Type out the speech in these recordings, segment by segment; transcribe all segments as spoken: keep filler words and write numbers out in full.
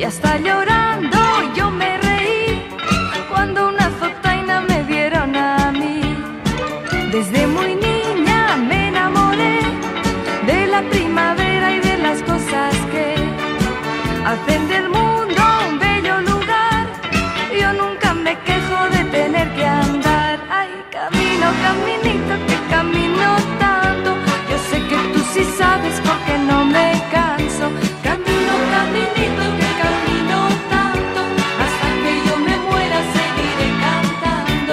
hasta llorando yo me reí cuando una azotaina me dieron a mí. Desde muy niña me enamoré de la primavera y de las cosas que hacen del mundo un bello lugar. Yo nunca me quejo de tener que andar. Ay, camino, caminito, que camino tanto. Yo sé que tú sí sabes porque no me canso. Camino, caminito, que camino tanto. Hasta que yo me muera seguiré cantando.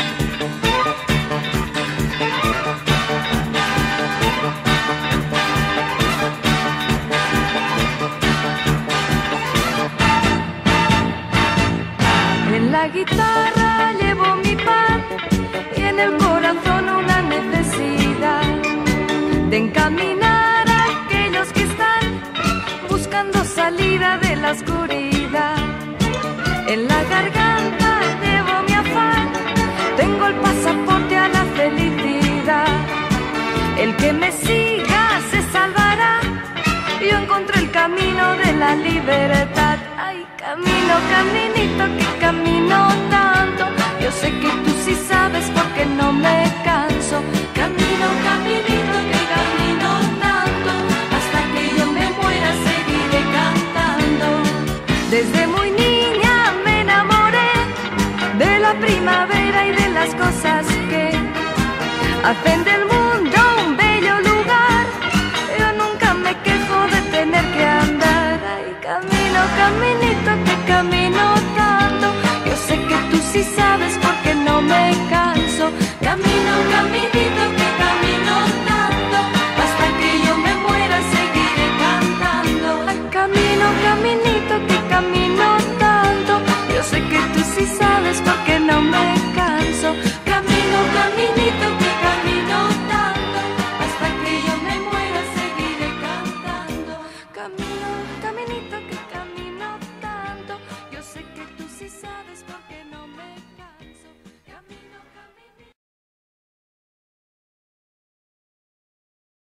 En la guitarra llevo mi pan y en el corazón una necesidad de encaminar a aquellos que están buscando salida de la oscuridad. En la garganta llevo mi afán, tengo el pasaporte a la felicidad. El que me siga se salvará, yo encontré el camino de la libertad. Ay, camino, caminito, que camino tanto. Yo sé que tú sí sabes porque no me canso. Camino, caminito, que camino tanto. Hasta que yo me muera seguiré cantando. Desde muy niña me enamoré de la primavera y de las cosas que hacen del mundo un bello lugar. Yo nunca me quejo de tener que andar. Ay, camino, caminito, que camino tanto. Yo sé que tú sí sabes porque no me canso. Camino, caminito, que camino tanto. Hasta que yo me muera seguiré cantando. Ay, camino, caminito, que camino tanto. Yo sé que tú sí sabes porque no me canso. Camino, caminito, que camino tanto. Hasta que yo me muera seguiré cantando. Camino, caminito, que camino tanto. Yo sé que tú sí sabes porque